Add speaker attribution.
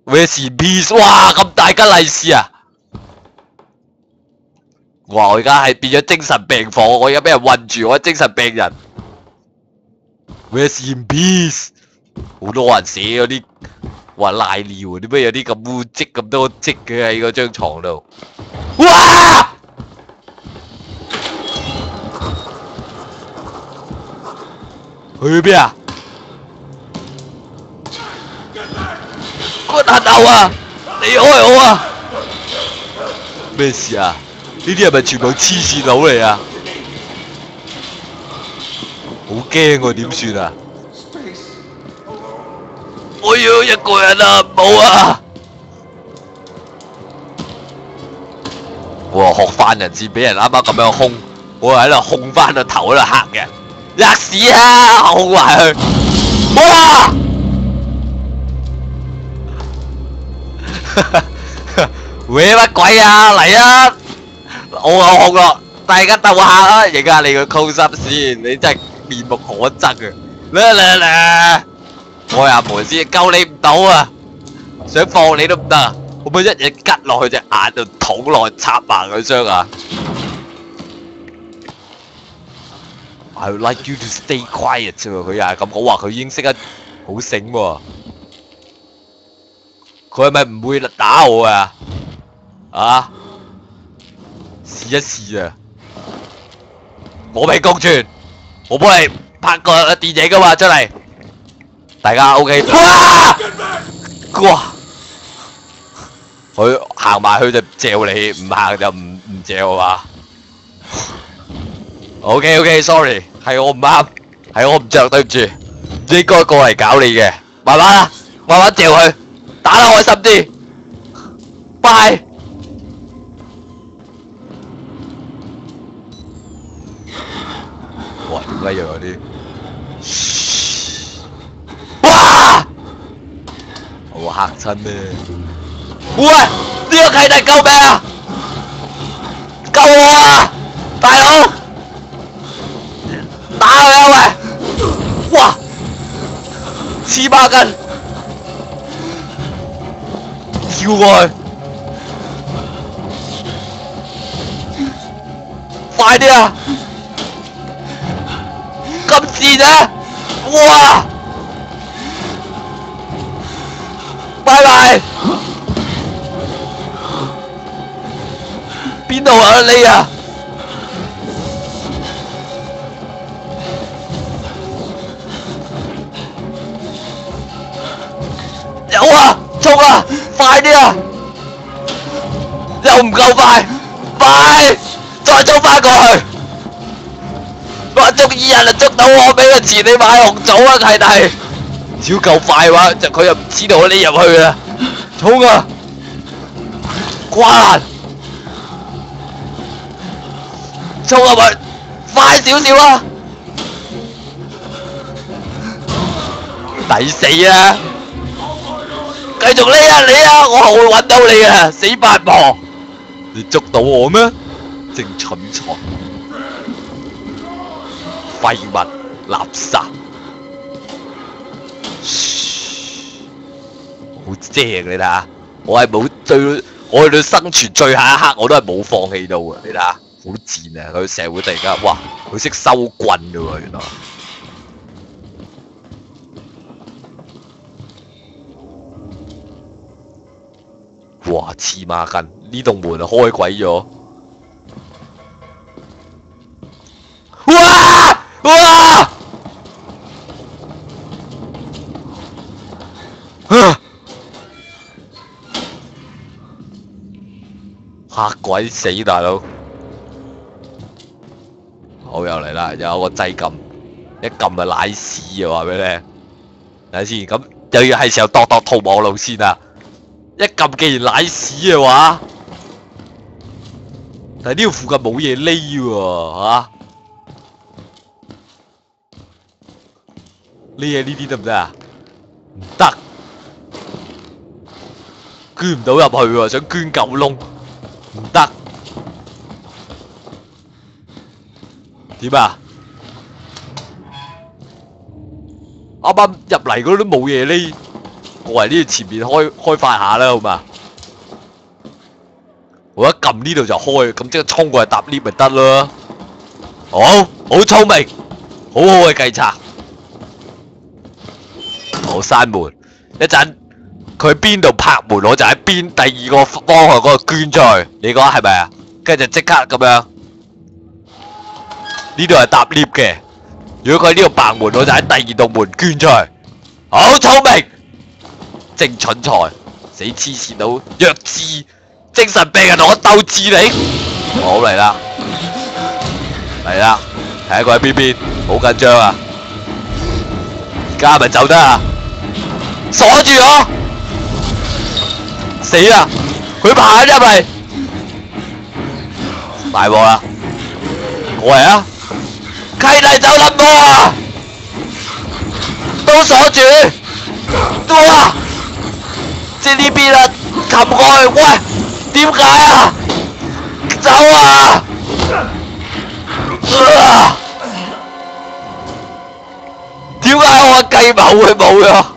Speaker 1: Where's peace？ 哇，咁大吉利是啊！哇！我而家係變咗精神病房，我而家俾人困住，我係精神病人。Where's peace？ 好多人寫嗰啲話賴尿，點解有啲咁污跡咁多跡嘅喺嗰張床度？哇！去邊啊？個黑牛啊！你開我啊！咩事啊？呢啲係咪全部黐線佬嚟啊？好驚喎，點算啊？我要一個人啊！唔好啊！哇！學翻人先俾人啱啱咁樣控，我喺度控翻個頭喺度嚇嘅，吔屎啊！控埋佢，哇！搲乜鬼啊！嚟啊！我控咯，大家鬥下啊！而家你個 close up 先，你真係面目可憎啊！嚟！開下門先，救你唔到啊！想放你都唔得，可唔可以一嘢吉落去隻眼度捅落去插埋佢雙眼 ？I would like you to stay quiet 啫喎，佢又係咁講話，佢已經識得好醒喎。佢係咪唔會打我啊？啊！試一試啊！和平共存，我幫你拍個電影噶嘛，出嚟，大家 OK。哇！佢行埋去就嚼你，唔行就唔嚼啊嘛。OK，sorry， 係我唔啱，係我唔着，對唔住，唔應該過嚟搞你嘅。慢慢啦，慢慢嚼佢，打得開心啲。拜。哇！點解又有啲？哇！我嚇親咩？喂！呢個契弟救命啊！救我啊！大佬！打佢啊喂！哇！黐孖筋！跳過去！快啲啊！咁賤啊！哇！拜拜！邊度啊你啊？有啊！衝啊！快啲啊！又唔夠快，快！再衝翻過去！話捉伊人啊，捉到我俾個錢你買紅棗啊，契弟！只要夠快嘅話，就佢又唔知道你入去啊！衝啊！跨欄！衝入去！快少少啊！抵死啊！繼續匿啊你啊！我會揾到你啊！死八婆！你捉到我咩？正蠢材！廢物垃圾，好正你睇下，我係冇對我去到生存最後一刻，我都係冇放棄到嘅。你睇下，好賤啊！佢社會突然間，哇！佢識收棍嘅喎，原來。哇！黐孖筋，呢棟門開鬼咗。哇！哇！嚇鬼死大佬！好又嚟啦，又有個掣撳，一撳就瀨屎啊！話俾你聽，睇下先，咁又要係時候度逃亡路線啊！一撳既然瀨屎嘅話，但係呢度附近冇嘢匿喎嚇。匿喺呢啲得唔得啊？唔得，捐唔到入去喎，想捐舊窿，唔得。點啊？啱啱入嚟嗰度都冇嘢匿， 過嚟呢度前面開發下啦，好嘛？我一撳呢度就開，咁即刻衝過嚟搭 lift 咪得咯。好聰明，好好嘅計策。好閂門，一陣佢喺邊度拍門，我就喺邊第二個方向嗰度捐出去。你講係咪啊？跟住就即刻咁樣。呢度係搭 lift 嘅，如果佢喺呢度拍門，我就喺第二道門捐出去。好聰明，正蠢材，死黐線佬，弱智，精神病人同我鬥智力。好嚟啦，嚟啦，睇下佢喺邊邊，好緊張啊！而家係咪走得啊？鎖住我，死啦！佢爬入嚟，大鑊啦！過嚟啊！契弟走撚波啊！都鎖住，哇！即係呢邊啊，擒過去，喂，點解啊？走啊！點解我嘅計謀會冇咗？